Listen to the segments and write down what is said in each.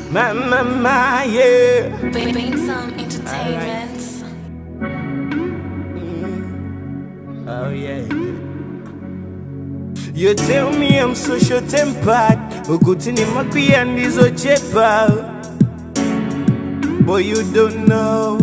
My, yeah. Beansome Entertainment. Oh yeah. You tell me I'm so short-tempered, ukutini makwia ndizo chepa. Boy, you don't know.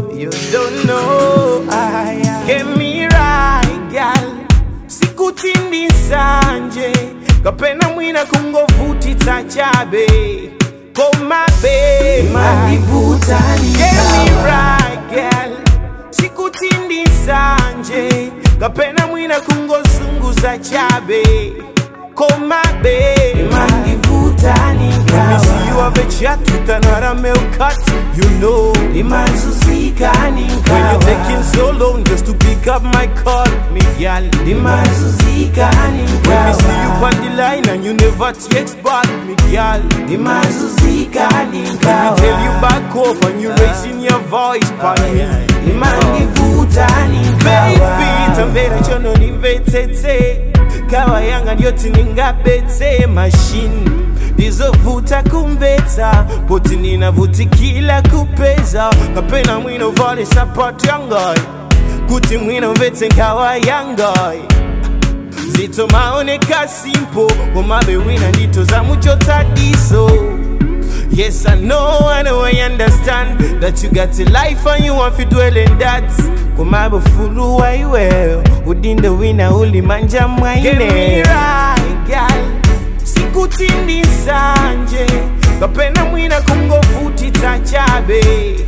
Get me right, girl. Sikutindi sanje, kapena mwina kungovuti tachabe. Koma be, Mandivuta get me right, girl. Sikutindi sanje, kapena mwina kungozunguza chabe. Koma be, Mandivuta let me see you have a chat with another male cat. You know, Imazuzika when you're taking so long just to pick up my call, me gal. Imazuzika When me see you on the line and you never text back, me gal. Imazuzika When me tell you back off and you raising your voice, pan me. Mandivuta Baby, tambera chono nivetete. Kawa yanga ndiyoti ningabete machine. Ndizovuta kumbeta, poti ninavutikila kupeza. Kapena mwino vale sapatu yangai, kuti mwino vete nkawa yangai. Zito maoneka simple, komabe wina ndito za mucho tadiso. Yes, I know I understand that you got a life and you want to dwell in that. Komabe fulu wa iwe, udinde wina uli manja mwaine. Get me right, girl. Sikutindi sanje, kapena mwina kungovuti tachabe.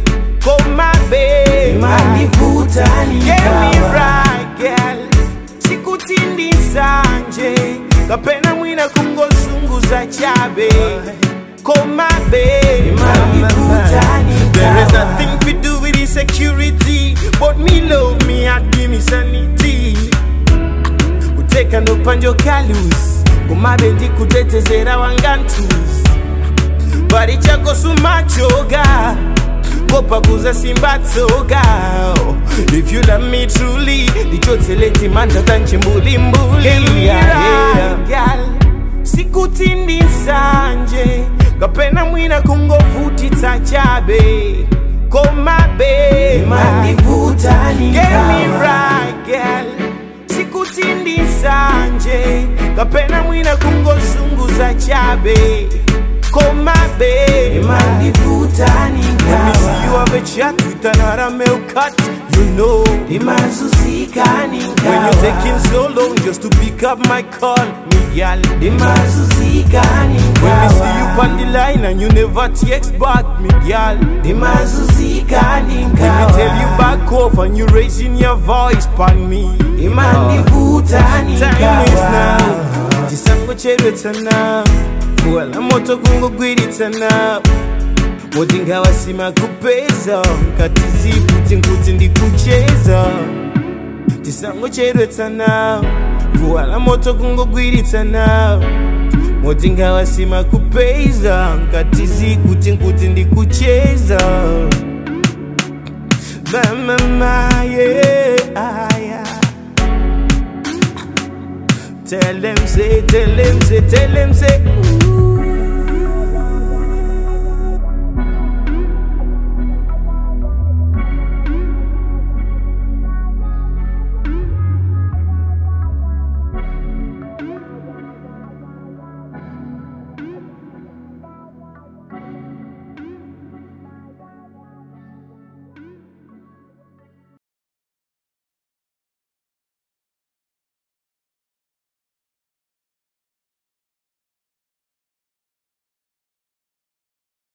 Komabe, Mandivuta get me right, girl. Sikutindi sanje, kapena mwina kungozunguza chabe. Komabe, there is a thing we do with insecurity, but me love me and give me sanity. Uteka no panjo kalus, komabe ndi kutetezera wangantus. Bari chako sumachoga, kopa kuza simbatsoga. If you love me truly, dichoteleti manja tanchimbuli mbuli. Yeah. Sikutindi sanje, kapena mwina kungovuti tachabe. Komabe, Mandivuta get me right, girl. Sikutindi sanje, kapena mwina kungozunguza chabe. Komabe, Mandivuta let me see you have a chat with another male cat. You know, Imazuzika when you're taking so long just to pick up my call, me gal. Imazuzika When me see you on the line and you never text back, me gal. Imazuzika When me tell you back off and you raising your voice, pan me. Imandivuta Time is now. Chisango cheretana, kuwala moto kungo gwiritana. Motinga wasima kupeza, katizi kuti ndikucheza. Chisango cheretana, kuwala moto kungo gwiritana. Motinga wasima kupeza, katizi kuti ndikucheza. Mama, yeah. Tell them say, ooh.